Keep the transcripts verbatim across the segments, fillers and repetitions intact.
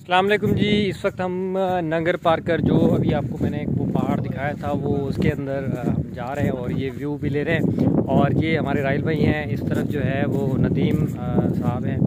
अस्सलाम वालेकुम जी। इस वक्त हम नंगर पार कर, जो अभी आपको मैंने वो पहाड़ दिखाया था, वो उसके अंदर हम जा रहे हैं और ये व्यू भी ले रहे हैं। और ये हमारे राइल भाई हैं, इस तरफ जो है वो नदीम साहब हैं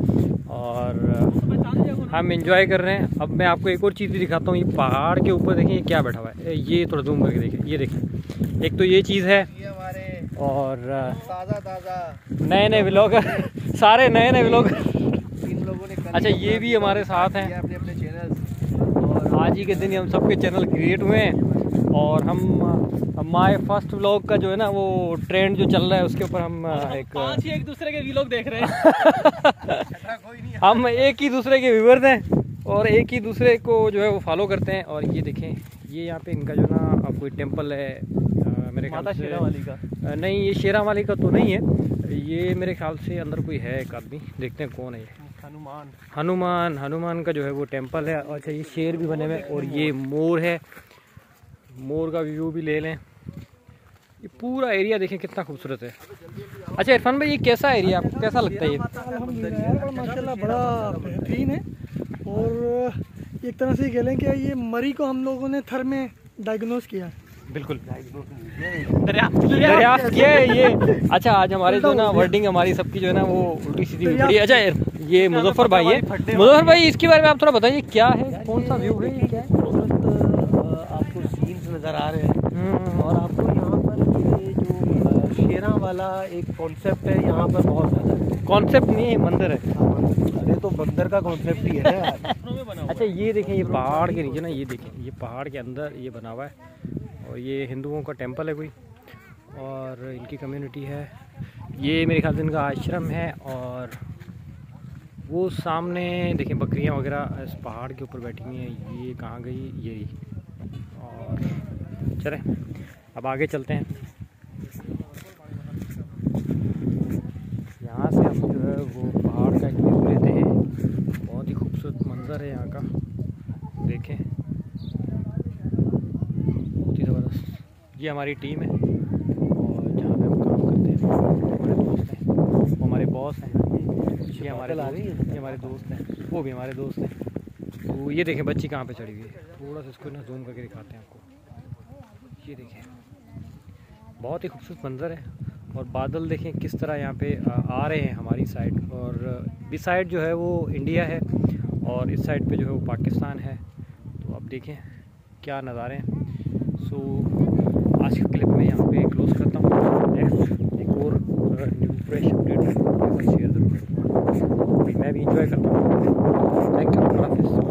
और हम इंजॉय कर रहे हैं। अब मैं आपको एक और चीज़ भी दिखाता हूँ। ये पहाड़ के ऊपर देखें ये क्या बैठा हुआ है, ये थोड़ा जूम करके देखें। ये देखें, एक तो ये चीज़ है और ताज़ा ताज़ा नए नए व्लॉगर सारे नए नए व्लॉगर। अच्छा, ये भी हमारे साथ हैं अपने अपने चैनल, और आज ही के दिन हम सबके चैनल क्रिएट हुए हैं और हम माय फर्स्ट व्लॉग का जो है ना वो ट्रेंड जो चल रहा है उसके ऊपर हम एक पांच ही एक दूसरे के व्लॉग देख रहे हैं। हम एक ही दूसरे के व्यूअर्स हैं और एक ही दूसरे को जो है वो फॉलो करते हैं। और ये देखें, ये यहाँ पे इनका जो ना कोई टेम्पल है, आ, मेरे ख्याल से शेरा वाली का आ, नहीं, ये शेरा वाली का तो नहीं है, ये मेरे ख्याल से अंदर कोई है एक आदमी, देखते हैं कौन है ये। हनुमान हनुमान हनुमान का जो है वो टेम्पल है। अच्छा, ये शेर भी बने हुए और ये मोर है, मोर का व्यू भी ले लें। ये पूरा एरिया देखें कितना खूबसूरत है। अच्छा इरफान भाई, ये कैसा एरिया आपको कैसा लगता है? ये माशाल्लाह बड़ा बेहतरीन है और एक तरह से कह लें कि ये मरी को हम लोगों ने थर में डायग्नोज किया है। बिल्कुल दरियाफ्त किया है ये। अच्छा, आज हमारे जो ना वर्डिंग हमारी सबकी जो है ना वो उल्टी सीधी पड़ी है। अच्छा, ये मुजफ्फर भाई है। मुजफ्फर भाई, इसके बारे में आप थोड़ा बताइए, क्या है, कौन सा व्यू है, ये क्या है? आपको सीन्स नज़र आ रहे हैं और आपको यहाँ पर ये जो शेरा वाला एक कॉन्सेप्ट है यहाँ पर बहुत ज़्यादा। कॉन्सेप्ट नहीं है, मंदिर है। अरे तो मंदिर का कॉन्सेप्ट ही है ना। अच्छा, ये देखें, ये पहाड़ के नीचे ना, ये देखें, ये पहाड़ के अंदर ये बना हुआ है और ये हिंदुओं का टेंपल है कोई और इनकी कम्युनिटी है। ये मेरे ख्याल से इनका आश्रम है और वो सामने देखें बकरियां वगैरह इस पहाड़ के ऊपर बैठी हुई हैं। ये कहाँ गई, ये रही। और चलें अब आगे चलते हैं। यहाँ से हम जो है वो पहाड़ का एक व्यू लेते हैं। बहुत ही खूबसूरत मंजर है यहाँ का, देखें, बहुत ही ज़बरदस्त। ये हमारी टीम है और जहाँ पे हम काम करते हैं हमारे दोस्त हैं, वो हमारे बॉस हैं। ये हमारे दोस्त, ये हमारे दोस्त हैं, वो भी हमारे दोस्त हैं। तो ये देखें बच्ची कहाँ पे चढ़ी हुई है, थोड़ा सा इसको ना जूम करके दिखाते हैं आपको। ये देखें, बहुत ही खूबसूरत मंजर है और बादल देखें किस तरह यहाँ पे आ रहे हैं हमारी साइड। और इस साइड जो है वो इंडिया है और इस साइड पे जो है वो पाकिस्तान है। तो अब देखें क्या नज़ारे हैं। सो आज का क्लिप मैं यहाँ पे क्लोज करता हूँ। नेक्स्ट एक और न्यू फ्रेश अपडेट शेयर ज़रूर करूँगा। मैं भी इंजॉय करता हूँ। Thank you.